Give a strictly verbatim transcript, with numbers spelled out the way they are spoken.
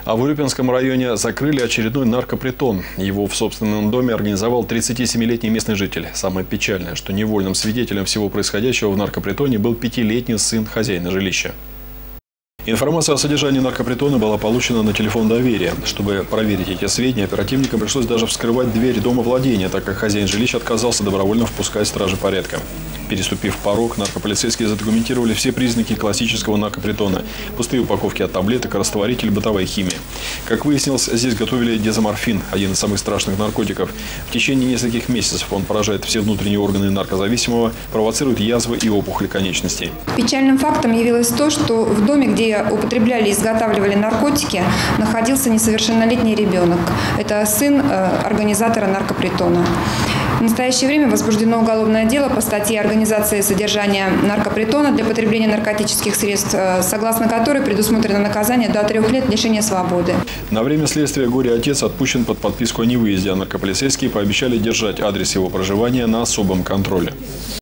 А в Урюпинском районе закрыли очередной наркопритон. Его в собственном доме организовал тридцатисемилетний местный житель. Самое печальное, что невольным свидетелем всего происходящего в наркопритоне был пятилетний сын хозяина жилища. Информация о содержании наркопритона была получена на телефон доверия. Чтобы проверить эти сведения, оперативникам пришлось даже вскрывать дверь дома владения, так как хозяин жилища отказался добровольно впускать стражи порядка. Переступив порог, наркополицейские задокументировали все признаки классического наркопритона. Пустые упаковки от таблеток, растворитель, бытовая химия. Как выяснилось, здесь готовили дезоморфин, один из самых страшных наркотиков. В течение нескольких месяцев он поражает все внутренние органы наркозависимого, провоцирует язвы и опухоли конечностей. Печальным фактом явилось то, что в доме, где употребляли и изготавливали наркотики, находился несовершеннолетний ребенок. Это сын организатора наркопритона. В настоящее время возбуждено уголовное дело по статье «Организация содержания наркопритона для потребления наркотических средств», согласно которой предусмотрено наказание до трех лет лишения свободы. На время следствия горе-отец отпущен под подписку о невыезде, а наркополицейские пообещали держать адрес его проживания на особом контроле.